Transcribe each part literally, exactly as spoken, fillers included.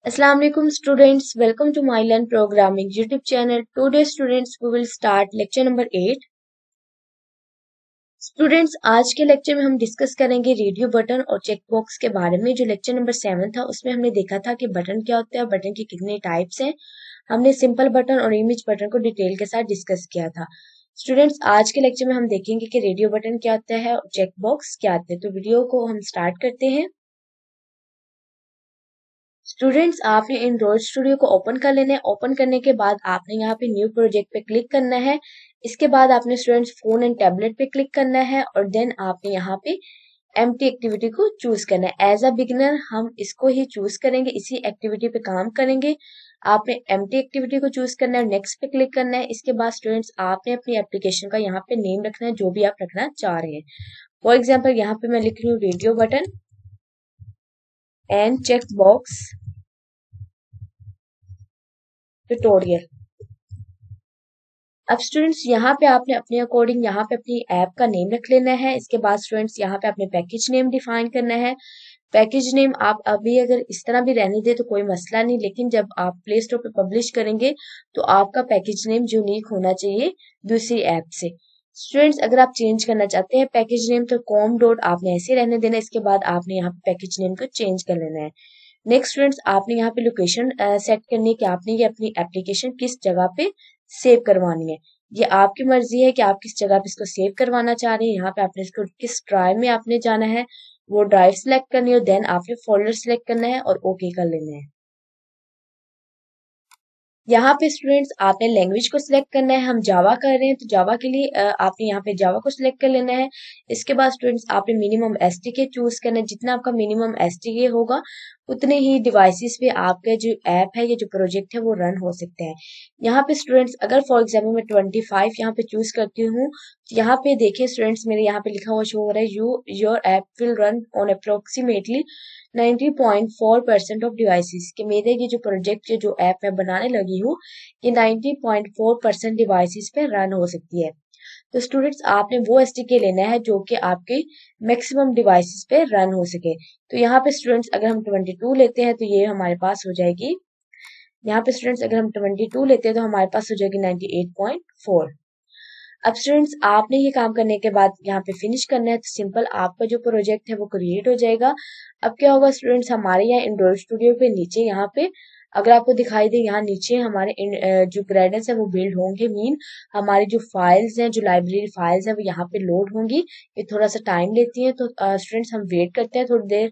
Assalamu alaikum students, welcome to my learn programming YouTube channel. Today students we will start lecture number eight. Students आज के lecture में हम discuss करेंगे radio button और check box के बारे में। जो लेक्चर नंबर सेवन था उसमें हमने देखा था कि बटन क्या होता है और बटन के कितने टाइप्स हैं। हमने सिंपल बटन और इमेज बटन को डिटेल के साथ डिस्कस किया था। स्टूडेंट्स आज के लेक्चर में हम देखेंगे कि रेडियो बटन क्या होता है और चेक बॉक्स क्या होता है। तो वीडियो को हम स्टार्ट करते हैं। स्टूडेंट्स आपने एंड्रॉइड स्टूडियो को ओपन कर लेना है। ओपन करने के बाद आपने यहाँ पे न्यू प्रोजेक्ट पे क्लिक करना है। इसके बाद आपने स्टूडेंट्स फोन एंड टैबलेट पे क्लिक करना है और देन आपने यहाँ पे एम्प्टी एक्टिविटी को चूज करना है। एज अ बिगिनर हम इसको ही चूज करेंगे, इसी एक्टिविटी पे काम करेंगे। आपने एम्प्टी एक्टिविटी को चूज करना है, नेक्स्ट पे क्लिक करना है। इसके बाद स्टूडेंट्स आपने अपनी एप्लीकेशन का यहाँ पे नेम रखना है जो भी आप रखना चाह रहे हैं। फॉर एग्जाम्पल यहाँ पे मैं लिख रही हूँ radio button and check box tutorial. अब स्टूडेंट्स यहाँ पे आपने अपने अकॉर्डिंग यहाँ पे अपनी ऐप का नेम रख लेना है। इसके बाद स्टूडेंट्स यहाँ पे अपने पैकेज नेम डिफाइन करना है। पैकेज नेम आप अभी अगर इस तरह भी रहने दे तो कोई मसला नहीं, लेकिन जब आप प्ले स्टोर पे पब्लिश करेंगे तो आपका पैकेज नेम यूनिक होना चाहिए दूसरी ऐप से। स्टूडेंट्स अगर आप चेंज करना चाहते हैं पैकेज नेम तो कॉम डॉट आपने ऐसे रहने देना। इसके बाद आपने यहाँ पे पैकेज नेम को चेंज कर लेना है। नेक्स्ट स्टूडेंट्स आपने यहाँ पे लोकेशन सेट करनी है कि आपने ये अपनी एप्लीकेशन किस जगह पे सेव करवानी है। ये आपकी मर्जी है कि आप किस जगह पे इसको सेव करवाना चाह रहे हैं। यहाँ पे आपने इसको किस ड्राइव में आपने जाना है वो ड्राइव सिलेक्ट करनी है, देन आपने फोल्डर सिलेक्ट करना है और ओके कर लेना है। यहाँ पे स्टूडेंट्स आपने लैंग्वेज को सिलेक्ट करना है। हम जावा कर रहे हैं तो जावा के लिए आपने यहाँ पे जावा को सिलेक्ट कर लेना है। इसके बाद स्टूडेंट्स आपने मिनिमम एसटीके चूज करना है। जितना आपका मिनिमम एसटीके होगा उतने ही डिवाइसेस पे आपका जो ऐप है या जो प्रोजेक्ट है वो रन हो सकते हैं। यहाँ पे स्टूडेंट्स अगर फॉर एग्जाम्पल मैं ट्वेंटी फाइव यहाँ पे चूज करती हूँ तो यहाँ पे देखिए स्टूडेंट्स मेरे यहाँ पे लिखा हुआ शो हो रहा है you your app will run on approximately ninety point four percent of devices कि मेरे ये जो प्रोजेक्ट जो ऐप मैं बनाने लगी हूँ ये ninety point four percent devices पे रन हो सकती है। तो स्टूडेंट्स आपने वो एसटीके लेना है जो कि आपके मैक्सिमम डिवाइसेस पे रन हो सके। तो यहाँ पे स्टूडेंट्स अगर हम ट्वेंटी टू लेते हैं तो ये हमारे पास हो जाएगी, यहाँ पे स्टूडेंट्स अगर हम ट्वेंटी टू लेते हैं तो हमारे पास हो जाएगी नाइंटी एट पॉइंट फोर। अब स्टूडेंट्स आपने ये काम करने के बाद यहाँ पे फिनिश करना है तो सिंपल आपका जो प्रोजेक्ट है वो क्रिएट हो जाएगा। अब क्या होगा स्टूडेंट्स हमारे यहाँ एंड्रॉइड स्टूडियो पे नीचे यहाँ पे अगर आपको दिखाई दे यहाँ नीचे हमारे जो ग्रेडेंस है वो बिल्ड होंगे, मीन हमारी जो फाइल्स हैं जो लाइब्रेरी फाइल्स है वो यहाँ पे लोड होंगी। ये थोड़ा सा टाइम लेती है तो स्टूडेंट्स हम वेट करते हैं थोड़ी देर।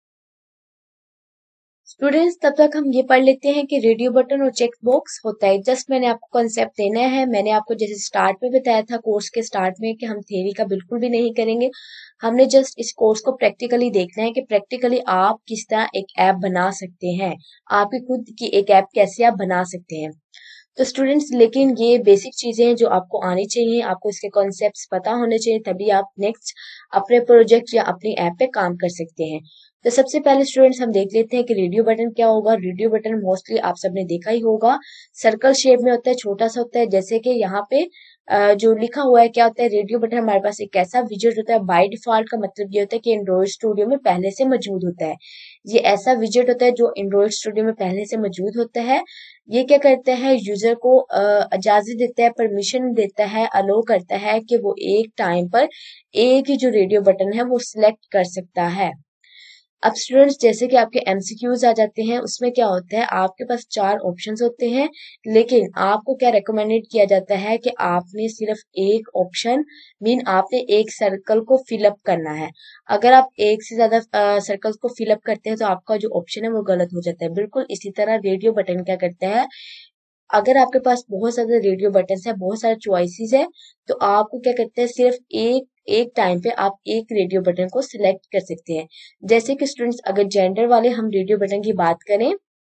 स्टूडेंट्स तब तक हम ये पढ़ लेते हैं कि रेडियो बटन और चेक बॉक्स होता है। जस्ट मैंने आपको कॉन्सेप्ट देना है। मैंने आपको जैसे स्टार्ट में बताया था कोर्स के स्टार्ट में कि हम थ्योरी का बिल्कुल भी नहीं करेंगे। हमने जस्ट इस कोर्स को प्रैक्टिकली देखना है कि प्रैक्टिकली आप किस तरह एक ऐप बना सकते हैं, आपकी खुद की एक ऐप कैसे आप बना सकते हैं। तो स्टूडेंट्स लेकिन ये बेसिक चीजें हैं जो आपको आनी चाहिए, आपको इसके कॉन्सेप्ट्स पता होने चाहिए, तभी आप नेक्स्ट अपने प्रोजेक्ट या अपनी ऐप पे काम कर सकते हैं। तो सबसे पहले स्टूडेंट्स हम देख लेते हैं कि रेडियो बटन क्या होगा। रेडियो बटन मोस्टली आप सबने देखा ही होगा, सर्कल शेप में होता है, छोटा सा होता है। जैसे कि यहाँ पे जो लिखा हुआ है क्या होता है, रेडियो बटन हमारे पास एक ऐसा विजेट होता है। बाय डिफॉल्ट का मतलब ये होता है कि एंड्रॉइड स्टूडियो में पहले से मौजूद होता है। ये ऐसा विजेट होता है जो एंड्रॉइड स्टूडियो में पहले से मौजूद होता है। ये क्या करता है, यूजर को इजाजत देता है, परमिशन देता है, अलो करता है कि वो एक टाइम पर एक ही जो रेडियो बटन है वो सिलेक्ट कर सकता है। अब स्टूडेंट्स जैसे कि आपके एमसीक्यूज आ जाते हैं उसमें क्या होता है, आपके पास चार ऑप्शंस होते हैं, लेकिन आपको क्या रिकमेंडेड किया जाता है कि आपने सिर्फ एक ऑप्शन मीन आपने एक सर्कल को फिलअप करना है। अगर आप एक से ज्यादा सर्कल्स को फिलअप करते हैं तो आपका जो ऑप्शन है वो गलत हो जाता है। बिल्कुल इसी तरह रेडियो बटन क्या करता है, अगर आपके पास बहुत सारे रेडियो बटन है, बहुत सारे चॉइसेस है, तो आपको क्या करते हैं सिर्फ एक एक टाइम पे आप एक रेडियो बटन को सिलेक्ट कर सकते हैं। जैसे कि स्टूडेंट्स अगर जेंडर वाले हम रेडियो बटन की बात करें,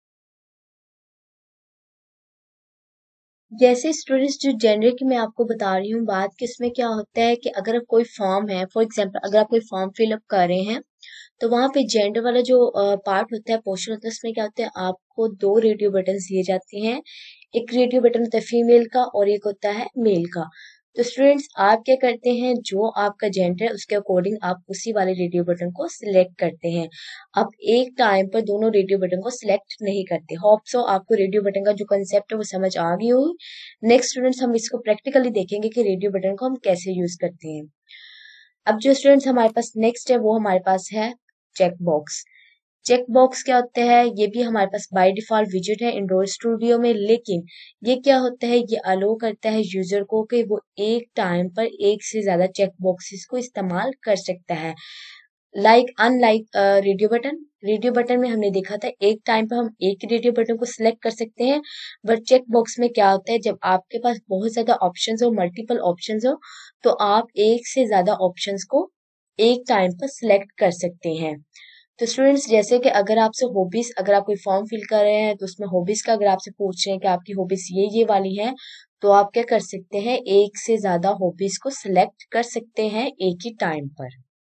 जैसे स्टूडेंट्स जो जेंडर की मैं आपको बता रही हूँ बात कि इसमें क्या होता है कि अगर कोई फॉर्म है, फॉर एग्जांपल अगर आप कोई फॉर्म फिलअप कर रहे हैं तो वहां पे जेंडर वाला जो पार्ट होता है, पोर्शन होता है, उसमें क्या होता है आपको दो रेडियो बटन दिए जाते हैं। एक रेडियो बटन होता है फीमेल का और एक होता है मेल का। तो स्टूडेंट्स आप क्या करते हैं, जो आपका जेंडर है उसके अकॉर्डिंग आप उसी वाले रेडियो बटन को सिलेक्ट करते हैं। आप एक टाइम पर दोनों रेडियो बटन को सिलेक्ट नहीं करते। होप सो आपको रेडियो बटन का जो कंसेप्ट है वो समझ आ गई होगी। नेक्स्ट स्टूडेंट्स हम इसको प्रैक्टिकली देखेंगे कि रेडियो बटन को हम कैसे यूज करते हैं। अब जो स्टूडेंट्स हमारे पास नेक्स्ट है वो हमारे पास है चेक बॉक्स। चेक बॉक्स क्या होता है, ये भी हमारे पास बाय डिफॉल्ट विजेट है एंड्रॉइड स्टूडियो में, लेकिन ये क्या होता है, ये अलो करता है यूजर को कि वो एक टाइम पर एक से ज्यादा चेक बॉक्सेस को इस्तेमाल कर सकता है। Like unlike radio button, radio button में हमने देखा था एक टाइम पर हम एक रेडियो बटन को सिलेक्ट कर सकते हैं, बट चेक बॉक्स में क्या होता है, जब आपके पास बहुत ज्यादा ऑप्शंस हो, मल्टीपल ऑप्शंस हो, तो आप एक से ज्यादा ऑप्शंस को एक टाइम पर सिलेक्ट कर सकते हैं। तो स्टूडेंट्स जैसे कि अगर आपसे हॉबीज, अगर आप कोई फॉर्म फिल कर रहे हैं तो उसमें हॉबीज का अगर आपसे पूछ रहे हैं कि आपकी हॉबीज ये ये वाली है, तो आप क्या कर सकते हैं, एक से ज्यादा हॉबीज को सिलेक्ट कर सकते हैं एक ही टाइम पर।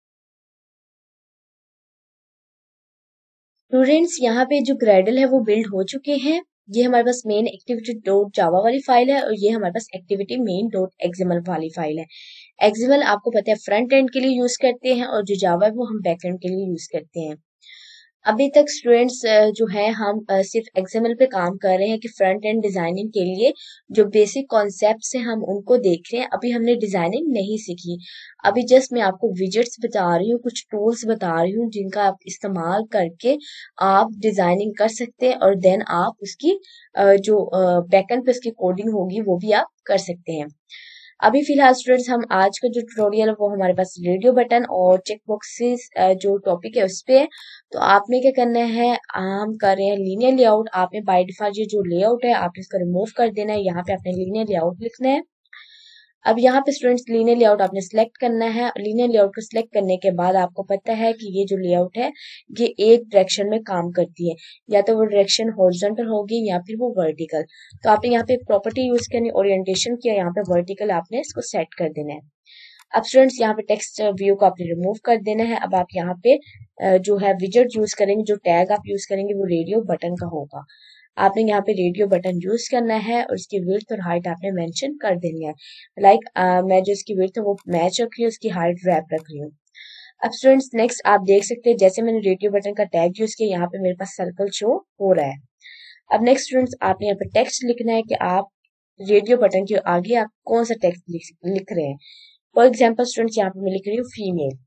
स्टूडेंट्स यहाँ पे जो ग्रेडल है वो बिल्ड हो चुके हैं। ये हमारे पास मेन एक्टिविटी डॉट जावा वाली फाइल है और ये हमारे पास एक्टिविटी मेन डॉट एक्सएमएल वाली फाइल है। एक्सएमएल आपको पता है फ्रंट एंड के लिए यूज करते हैं और जो जावा है वो हम बैक एंड के लिए यूज करते हैं। अभी तक स्टूडेंट्स जो है हम अ, सिर्फ एक्सएमएल पे काम कर रहे हैं कि फ्रंट एंड डिजाइनिंग के लिए जो बेसिक कॉन्सेप्ट्स हैं हम उनको देख रहे हैं। अभी हमने डिजाइनिंग नहीं सीखी। अभी जस्ट मैं आपको विजेट्स बता रही हूँ, कुछ टूल्स बता रही हूँ जिनका आप इस्तेमाल करके आप डिजाइनिंग कर सकते हैं और देन आप उसकी अ, जो बैकएंड पे उसकी कोडिंग होगी वो भी आप कर सकते हैं। अभी फिलहाल स्टूडेंट्स हम आज का जो ट्यूटोरियल है वो हमारे पास रेडियो बटन और चेक बॉक्सेस जो टॉपिक है उस पे है। तो आपने क्या करना है, हम कर रहे हैं लीनियर लेआउट। आपने बाय डिफॉल्ट ये जो लेआउट है आपने इसको रिमूव कर देना है, यहाँ पे आपने लीनियर लेआउट लिखना है। अब यहाँ पे स्टूडेंट्स लीनियर लेआउट आपने सिलेक्ट करना है। लीनियर लेआउट को सिलेक्ट करने के बाद आपको पता है कि ये जो लेआउट है ये एक डायरेक्शन में काम करती है, या तो वो डायरेक्शन हॉरिजॉन्टल होगी या फिर वो वर्टिकल। तो आपने यहाँ पे एक प्रॉपर्टी यूज करनी, ओरिएंटेशन किया, यहाँ पे वर्टिकल आपने इसको सेट कर देना है। अब स्टूडेंट्स यहाँ पे टेक्स्ट व्यू को आपने रिमूव कर देना है। अब आप यहाँ पे अ, जो है विजेट यूज करेंगे, जो टैग आप यूज करेंगे वो रेडियो बटन का होगा। आपने यहाँ पे रेडियो बटन यूज करना है और इसकी विड्थ और हाइट आपने मेंशन कर देनी है। लाइक like, मैं जो इसकी विड्थ है वो मैच रख रही हूँ, उसकी हाइट रैप रख रही हूँ। अब स्टूडेंट्स नेक्स्ट आप देख सकते हैं जैसे मैंने रेडियो बटन का टैग यूज किया, यहाँ पे मेरे पास सर्कल शो हो रहा है। अब नेक्स्ट स्टूडेंट्स आपने यहाँ पे टेक्स्ट लिखना है कि आप रेडियो बटन के आगे आप कौन सा टेक्स्ट लिख, लिख रहे हैं। फॉर एग्जाम्पल स्टूडेंट्स यहाँ पे मैं लिख रही हूँ फीमेल।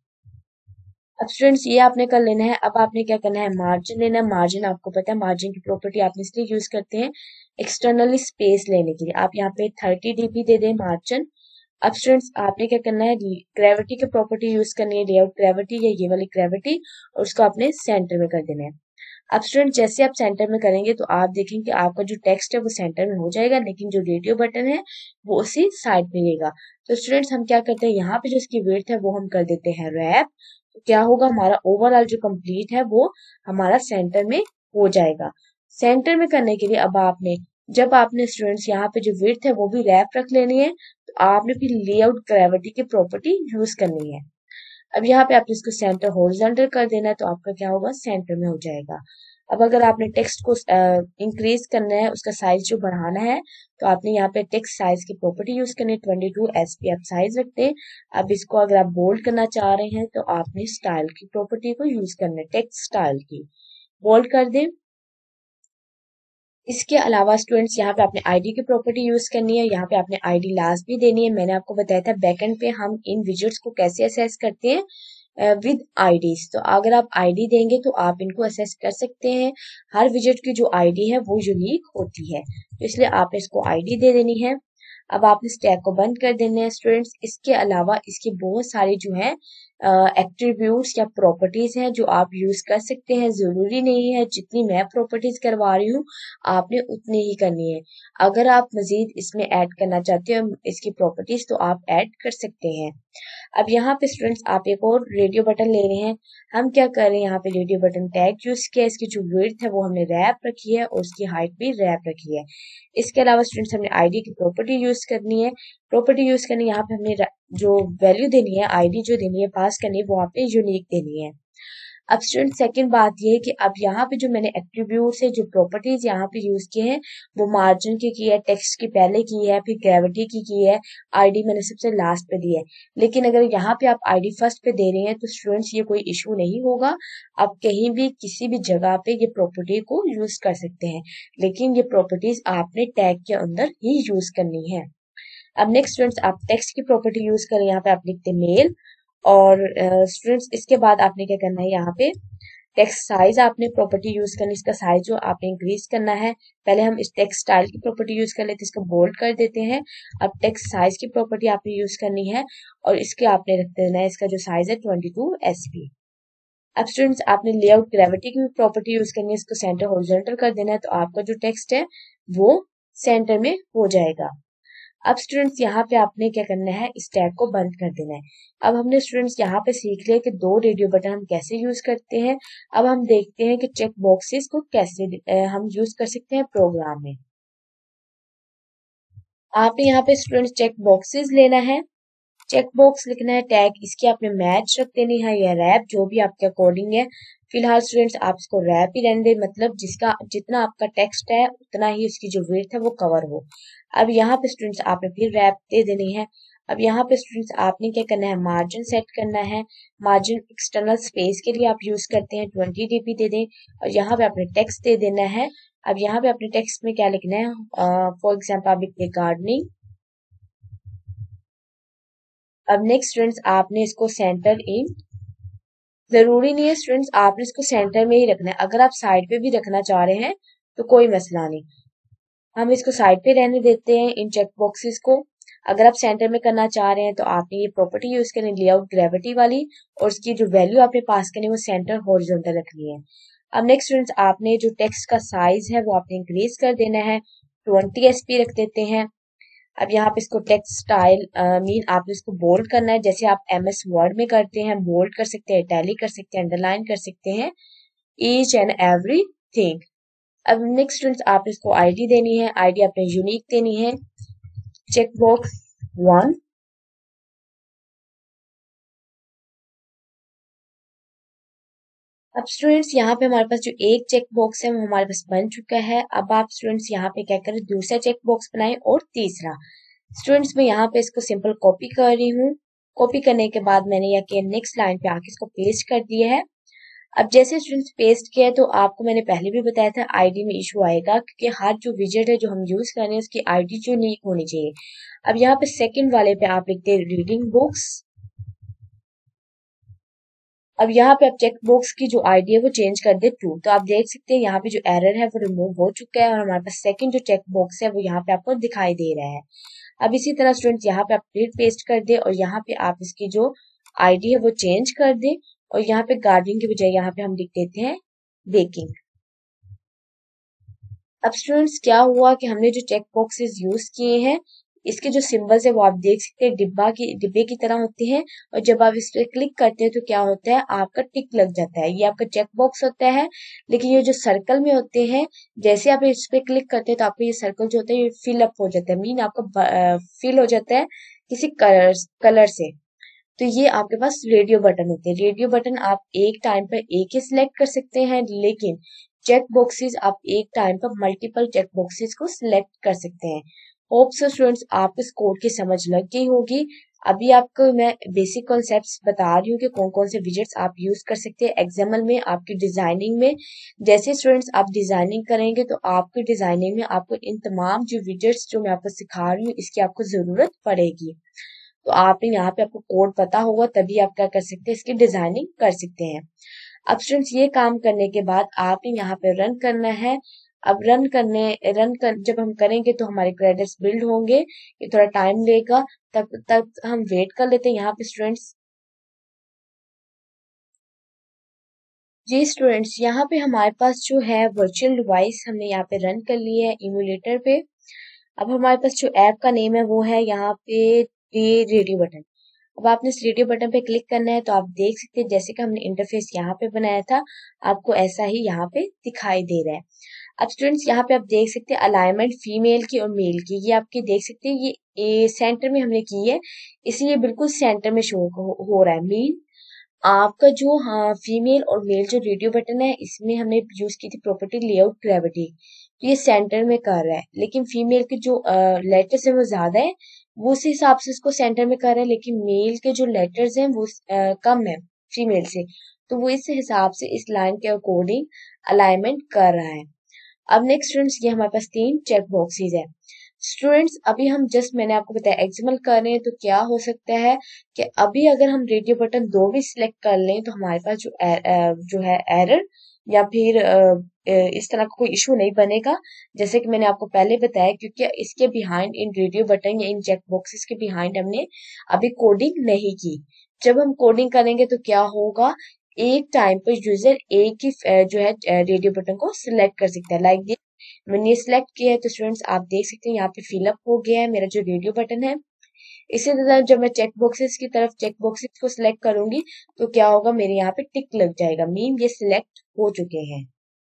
अब स्टूडेंट्स ये आपने कर लेना है। अब आपने क्या करना है, मार्जिन लेना है। मार्जिन आपको पता है मार्जिन की प्रॉपर्टी आपने इसलिए यूज करते हैं एक्सटर्नली स्पेस लेने के लिए। आप यहाँ पे थर्टी डीबी दे दें मार्जिन। अब स्टूडेंट्स आपने क्या करना है, ग्रेविटी की प्रॉपर्टी यूज करनी है, लेआउट ग्रेविटी या ये वाली ग्रेविटी, और उसको आपने सेंटर में कर देना है। अब स्टूडेंट जैसे आप सेंटर में करेंगे तो आप देखेंगे कि आपका जो टेक्स्ट है वो सेंटर में हो जाएगा, लेकिन जो रेडियो बटन है वो उसी साइड में रहेगा। तो स्टूडेंट्स हम क्या करते हैं, यहाँ पे जो इसकी विड्थ है वो हम कर देते हैं रैप। तो क्या होगा, हमारा ओवरऑल जो कंप्लीट है वो हमारा सेंटर में हो जाएगा। सेंटर में करने के लिए अब आपने, जब आपने स्टूडेंट्स यहाँ पे जो विड्थ है वो भी रैप रख लेनी है, तो आपने फिर लेआउट ग्रेविटी की प्रॉपर्टी यूज करनी है। अब यहाँ पे आपने इसको सेंटर हॉरिजॉन्टल कर देना है, तो आपका क्या होगा, सेंटर में हो जाएगा। अब अगर आपने टेक्स्ट को इंक्रीज करना है, उसका साइज जो बढ़ाना है, तो आपने यहाँ पे टेक्स्ट साइज की प्रॉपर्टी यूज करनी है, ट्वेंटी टू एस पी आप साइज रखते हैं। अब इसको अगर आप बोल्ड करना चाह रहे हैं तो आपने स्टाइल की प्रॉपर्टी को यूज करना है, टेक्स्ट स्टाइल की, बोल्ड कर दें। इसके अलावा स्टूडेंट्स यहाँ पे आपने आईडी की प्रॉपर्टी यूज करनी है, यहाँ पे आपने आईडी लास्ट भी देनी है। मैंने आपको बताया था बैकएंड पे हम इन विजेट्स को कैसे असेस करते हैं विद आईडीज। तो अगर आप आईडी देंगे तो आप इनको असेस कर सकते हैं। हर विजेट की जो आईडी है वो यूनिक होती है, तो इसलिए आपने इसको आईडी दे देनी है। अब आपने स्टैक को बंद कर देना है स्टूडेंट्स। इसके अलावा इसकी बहुत सारी जो है एट्रीब्यूट्स या प्रॉपर्टीज हैं जो आप यूज कर सकते हैं। जरूरी नहीं है जितनी मैं प्रॉपर्टीज करवा रही हूँ आपने उतनी ही करनी है। अगर आप मजीद इसमें ऐड करना चाहते हो इसकी प्रॉपर्टीज तो आप ऐड कर सकते हैं। अब यहाँ पे स्टूडेंट्स आप एक और रेडियो बटन ले रहे हैं। हम क्या कर रहे हैं, यहाँ पे रेडियो बटन टैग यूज किया, इसकी जो विड्थ है वो हमने रैप रखी है और उसकी हाइट भी रैप रखी है। इसके अलावा स्टूडेंट्स हमने आईडी की प्रॉपर्टी यूज करनी है। प्रॉपर्टी यूज करनी है, यहाँ पे हमने जो वैल्यू देनी है, आईडी जो देनी है, पास करनी है, वो आपने यूनिक देनी है। अब स्टूडेंट सेकंड बात ये है कि अब यहाँ पे जो मैंने एट्रीब्यूट से जो प्रॉपर्टीज यहाँ पे यूज किए हैं वो मार्जिन की की है, टेक्स्ट की पहले की है, फिर ग्रेविटी की की है, आईडी मैंने सबसे लास्ट पे दी है। लेकिन अगर यहाँ पे आप आईडी फर्स्ट पे दे रहे हैं तो स्टूडेंट्स ये कोई इशू नहीं होगा, आप कहीं भी किसी भी जगह पे ये प्रॉपर्टी को यूज कर सकते हैं, लेकिन ये प्रॉपर्टीज आपने टैग के अंदर ही यूज करनी है। अब नेक्स्ट स्टूडेंट्स आप टेक्स्ट की प्रॉपर्टी यूज करें, यहाँ पे आप लिखते मेल, और स्टूडेंट्स uh, इसके बाद आपने क्या करना है, यहाँ पे टेक्स्ट साइज आपने प्रॉपर्टी यूज करनी, इसका साइज जो आपने इंक्रीज करना है। पहले हम इस टेक्स्ट स्टाइल की प्रॉपर्टी यूज कर लेते हैं, इसको बोल्ड कर देते हैं। अब टेक्स्ट साइज की प्रॉपर्टी आपने यूज करनी है और इसके आपने रख देना है, इसका जो साइज है ट्वेंटी टू एस पी। अब स्टूडेंट्स आपने लेआउट ग्रेविटी की भी प्रॉपर्टी यूज करनी है, इसको सेंटर हॉरिजॉन्टल कर देना है, तो आपका जो टेक्स्ट है वो सेंटर में हो जाएगा। अब स्टूडेंट्स यहाँ पे आपने क्या करना है, इस टैग को बंद कर देना है। अब हमने स्टूडेंट्स यहाँ पे सीख लिया कि दो रेडियो बटन हम कैसे यूज करते हैं। अब हम देखते हैं कि चेक बॉक्सेस को कैसे हम यूज कर सकते हैं प्रोग्राम में। आपने यहाँ पे स्टूडेंट्स चेक बॉक्सेस लेना है, चेक बॉक्स लिखना है, टैग इसकी आपने मैच रख देनी है या रैप, जो भी आपके अकॉर्डिंग है। फिलहाल स्टूडेंट्स आप इसको रैप ही रहने दें, मतलब जिसका जितना आपका टेक्स्ट है उतना ही उसकी जो विड्थ है वो कवर हो। अब यहाँ पे स्टूडेंट्स आपने फिर रैप दे देनी है। अब यहाँ पे स्टूडेंट्स आपने क्या करना है, मार्जिन सेट करना है। मार्जिन एक्सटर्नल स्पेस के लिए आप यूज करते हैं, ट्वेंटी डीपी दे दें और यहाँ पे आपने टेक्स्ट दे देना है। अब यहाँ पे अपने टेक्स्ट में क्या लिखना है, फॉर एग्जाम्पल आप लिखते हैं गार्डनिंग। अब नेक्स्ट स्टूडेंट्स आपने इसको सेंटर इन, जरूरी नहीं है स्टूडेंट्स आपने इसको सेंटर में ही रखना है, अगर आप साइड पे भी रखना चाह रहे हैं तो कोई मसला नहीं, हम इसको साइड पे रहने देते हैं इन चेक बॉक्सेस को। अगर आप सेंटर में करना चाह रहे हैं तो आपने ये प्रॉपर्टी यूज करनी लेआउट ग्रेविटी वाली, और उसकी जो वैल्यू आपने पास करनी है वो सेंटर हॉरिजॉन्टल रखनी है। अब नेक्स्ट स्टूडेंट्स आपने जो टेक्स्ट का साइज है वो आपने इंक्रीज कर देना है, ट्वेंटी एसपी रख देते हैं। अब यहाँ पे इसको टेक्स्ट स्टाइल मीन आपने इसको बोल्ड करना है, जैसे आप एमएस वर्ड में करते हैं, बोल्ड कर सकते हैं, इटैलिक कर सकते हैं, अंडरलाइन कर सकते हैं, ईच एंड एवरी थिंग। अब नेक्स्ट स्टूडेंट्स आपने इसको आईडी देनी है, आईडी आपने यूनिक देनी है, चेक बॉक्स वन। अब स्टूडेंट्स यहाँ पे हमारे पास जो एक चेक बॉक्स है वो हमारे पास बन चुका है। अब आप स्टूडेंट्स यहाँ पे क्या करें, दूसरा चेक बॉक्स बनाएं और तीसरा। स्टूडेंट्स मैं यहाँ पे इसको सिंपल कॉपी कर रही हूँ, कॉपी करने के बाद मैंने यहाँ के नेक्स्ट लाइन पे आके इसको पेस्ट कर दिया है। अब जैसे स्टूडेंट्स पेस्ट किया है तो आपको मैंने पहले भी बताया था आईडी में इशू आएगा, क्योंकि हर जो विजेट है जो हम यूज कर रहे हैं उसकी आईडी यूनिक होनी चाहिए। अब यहाँ पे सेकंड वाले पे आप लिखते हैं रीडिंग बुक्स। अब यहाँ पे आप चेक बॉक्स की जो आईडी है वो चेंज कर दे टू, तो आप देख सकते हैं यहाँ पे जो एरर है वो रिमूव हो चुका है और हमारे पास सेकंड जो चेक बॉक्स है वो यहाँ पे आपको दिखाई दे रहा है। अब इसी तरह स्टूडेंट्स यहाँ पे आप प्रिंट पेस्ट कर दे और यहाँ पे आप इसकी जो आईडी है वो चेंज कर दे और यहाँ पे गार्डनिंग की बजाय यहाँ पे हम लिख देते हैं बेकिंग। अब स्टूडेंट्स क्या हुआ कि हमने जो चेक बॉक्सेस यूज किए हैं इसके जो सिंबल्स है वो आप देख सकते हैं डिब्बा की डिब्बे की तरह होते हैं, और जब आप इस पे क्लिक करते हैं तो क्या होता है, आपका टिक लग जाता है, ये आपका चेक बॉक्स होता है। लेकिन ये जो सर्कल में होते हैं, जैसे आप इस पे क्लिक करते हैं तो आपका ये सर्कल जो होता है ये फिल अप हो जाता है, मीन आपका फिल हो जाता है किसी कलर कलर से। तो ये आपके पास रेडियो बटन होते हैं, रेडियो बटन आप एक टाइम पर एक ही सिलेक्ट कर सकते हैं, लेकिन चेक बॉक्सेस आप एक टाइम पर मल्टीपल चेक बॉक्सेस को सिलेक्ट कर सकते हैं। होप सो स्टूडेंट्स आपको इस कोड की समझ लग गई होगी। अभी आपको मैं बेसिक कॉन्सेप्ट्स बता रही हूँ कि कौन कौन से विजेट्स आप यूज कर सकते हैं एक्सएमएल में आपकी डिजाइनिंग में। जैसे स्टूडेंट्स आप डिजाइनिंग करेंगे तो आपकी डिजाइनिंग में आपको इन तमाम जो विजेट्स जो मैं आपको सिखा रही हूँ इसकी आपको जरूरत पड़ेगी। तो आपने यहाँ पे आपको कोड पता होगा तभी आप क्या कर सकते हैं, इसकी डिजाइनिंग कर सकते हैं। अब स्टूडेंट्स ये काम करने के बाद आपने यहाँ पे रन करना है। अब रन करने रन कर जब हम करेंगे तो हमारे क्रेडिट्स बिल्ड होंगे, ये थोड़ा टाइम लेगा, तब तक हम वेट कर लेते हैं यहाँ पे स्टूडेंट्स। जी स्टूडेंट्स यहाँ पे हमारे पास जो है वर्चुअल डिवाइस हमने यहाँ पे रन कर ली है इम्यूलेटर पे। अब हमारे पास जो ऐप का नेम है वो है यहाँ पे रेडियो बटन। अब आपने इस रेडियो बटन पे क्लिक करना है तो आप देख सकते हैं जैसे कि हमने इंटरफेस यहाँ पे बनाया था आपको ऐसा ही यहाँ पे दिखाई दे रहा है। अब स्टूडेंट्स यहाँ पे आप देख सकते हैं अलाइनमेंट फीमेल की और मेल की, ये आपके देख सकते हैं ये ए, सेंटर में हमने की है, इसलिए बिल्कुल सेंटर में शो हो, हो रहा है मीन। आपका जो हाँ फीमेल और मेल जो रेडियो बटन है इसमें हमने यूज की थी प्रॉपर्टी लेआउट ग्रेविटी, तो ये सेंटर में कर रहा है, लेकिन फीमेल के जो लेटर्स है वो ज्यादा है, वो उस हिसाब से इसको सेंटर में कर रहा है, लेकिन मेल के जो लेटर्स हैं वो uh, कम है फीमेल से, तो वो इस हिसाब से इस लाइन के अकॉर्डिंग अलाइनमेंट कर रहा है। अब नेक्स्ट स्टूडेंट्स ये हमारे पास तीन चेक बॉक्सेस है। स्टूडेंट्स अभी हम जस्ट मैंने आपको बताया एग्जाम्पल कर रहे हैं, तो क्या हो सकता है कि अभी अगर हम रेडियो बटन दो भी सिलेक्ट कर लें तो हमारे पास जो एर, अ, जो है एरर या फिर अ, अ, इस तरह का कोई इशू नहीं बनेगा, जैसे कि मैंने आपको पहले बताया, क्योंकि इसके बिहाइंड इन रेडियो बटन या इन चेक बॉक्सेस के बिहाइंड हमने अभी कोडिंग नहीं की। जब हम कोडिंग करेंगे तो क्या होगा, एक टाइम पर यूजर एक ही अ, जो है रेडियो बटन को सिलेक्ट कर सकता है। लाइक मैंने ये सिलेक्ट किया है तो स्टूडेंट्स आप देख सकते हैं यहाँ पे फिलअप हो गया है मेरा जो रेडियो बटन है। इसी तरह जब मैं चेक बॉक्सेस की तरफ चेक बॉक्सेस को सिलेक्ट करूंगी तो क्या होगा, मेरे यहाँ पे टिक लग जाएगा, मीन ये सिलेक्ट हो चुके हैं।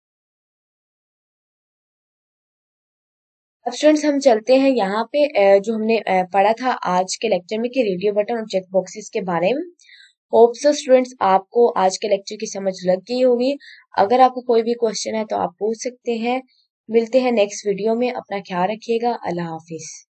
अब स्टूडेंट्स हम चलते हैं यहाँ पे अ, जो हमने अ, पढ़ा था आज के लेक्चर में कि रेडियो बटन और चेक बॉक्सेस के बारे में। होप सो स्टूडेंट्स आपको आज के लेक्चर की समझ लग गई होगी। अगर आपको कोई भी क्वेश्चन है तो आप पूछ सकते हैं। मिलते हैं नेक्स्ट वीडियो में, अपना ख्याल रखिएगा, अल्लाह हाफिज।